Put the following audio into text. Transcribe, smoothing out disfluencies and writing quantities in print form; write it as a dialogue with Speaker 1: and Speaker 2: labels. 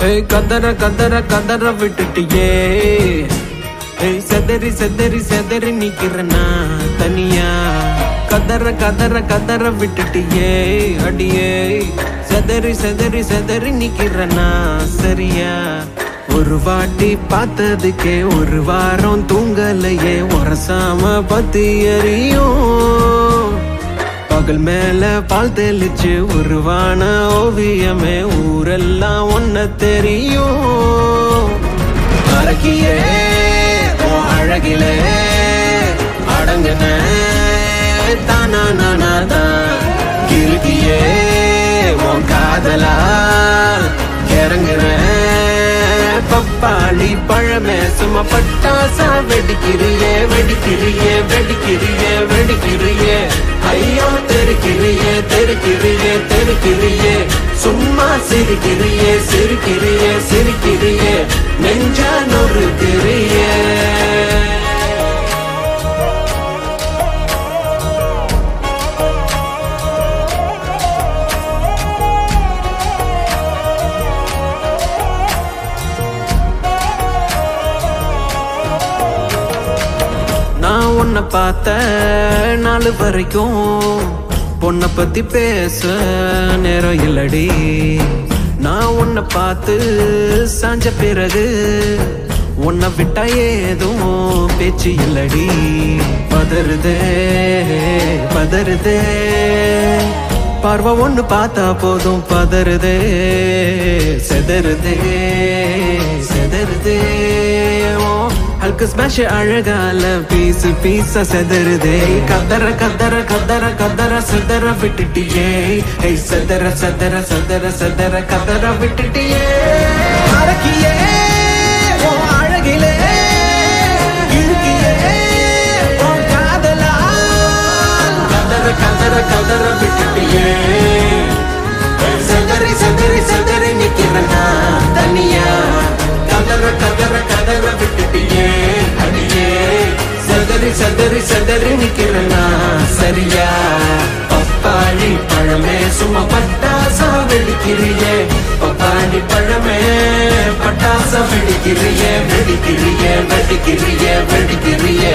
Speaker 1: கதற கதற கதற விட்டுட்டியே செதறி செதறி செதறி நிக்கிறனா தனியா கதற கதற கதற விட்டுட்டியே அடியே செதறி செதறி செதறி நிக்கிறனா சரியா ஒரு வாட்டி பார்த்ததுக்கே ஒரு வாரம் தூங்கலையே உரசாம பத்தி எறியும் பகல் மேல பால் தெளிச்சு உருவான ஓவியமே ஊரெல்லாம் ஒன்ன தெரியும் அழகியே அழகிலே அடங்குன தானா நானாதான் கிறுக்கியே உன் காதலா இறங்குற பப்பாளி பழமே சும்மா பட்டாசா வெடிக்கிறியே வெடிக்கிறியே வெடிக்கிறியே வெடிக்கிறியே ஐயோ தெருக்கிறியே தெருக்கிறியே தெருக்கிறியே சும்மா சிரிக்கிறியே சிரிக்கிறியே சிரிக்கிறியே நெஞ்சா நொறுக்கிறியே உன்னை பார்த்த நாலு வரைக்கும் பொண்ணை பத்தி பேச நேரம் இல்லடி நான் உன்னை பார்த்து சாஞ்ச பிறகு உன்னை விட்டா ஏதும் பேச்சு இல்லடி பதறுதே பதறுதே பார்வை ஒண்ணு பார்த்தா போதும் பதறுதே செதறுதே செதறுதே ஹல்க ஸ்மாஷ் அழகால பீஸ் பீஸா செதறுதே கதற கதற கதற கதற செதற விட்டுட்டியே செதற செதற செதற செதற கதற விட்டுட்டியே அழகியே அழகிலே இருக்கியே காதலா கதற கதற கதற விட்டுட்டியே செதறி செதறி செதறி நிக்கிறனா தனியா கதற கதற கதற விட்டுட்டியே அடியே செதறி செதறி செதறி நிக்கிறனா சரியா பப்பாளி பழமே சும்மா பட்டாசா வெடிக்கிறியே பப்பாளி பழமே பட்டாசா வெடிக்கிறியே வெடிக்கிறியே வெடிக்கிறியே வெடிக்கிறியே